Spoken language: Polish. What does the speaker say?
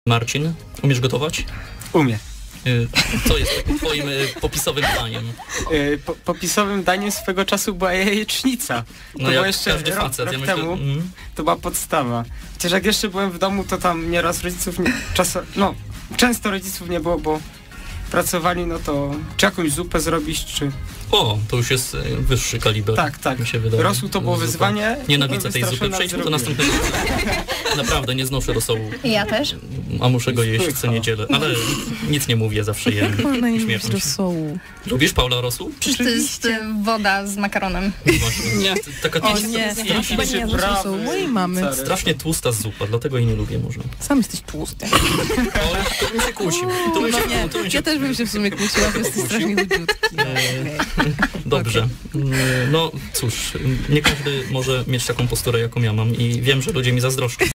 Marcin, umiesz gotować? Umie. Co jest takim twoim popisowym daniem? Popisowym daniem swego czasu była jajecznica. To No było jak jeszcze każdy facet. rok temu. To była podstawa. Chociaż jak jeszcze byłem w domu, to tam nieraz rodziców często rodziców nie było, bo pracowali, no to czy jakąś zupę zrobić, czy... O, to już jest wyższy kaliber. Tak. Mi się wydaje. Rosół to było wyzwanie. Nienawidzę tej zupy. Przejdźmy do następnego. Naprawdę, nie znoszę rosołu. Ja też. A muszę go jeść co niedzielę. Ale nic nie mówię, zawsze jem. Paula nie lubisz Uśmiecham się. rosołu. Lubisz, Paula, rosół? Przecież to jest woda z makaronem. Właśnie. Nie. Taka O tłusta, nie, strasznie chyba nie jadłeś rosołu mojej mamy. strasznie tłusta zupa, dlatego jej nie lubię może. Sam jesteś tłusty. O, to bym się kłócił. To bym się, Nie, to bym się ja też bym się w sumie kłóciła, bo jesteś strasznie chudziutki. Dobrze. No cóż, nie każdy może mieć taką posturę, jaką ja mam i wiem, że ludzie mi zazdroszczą.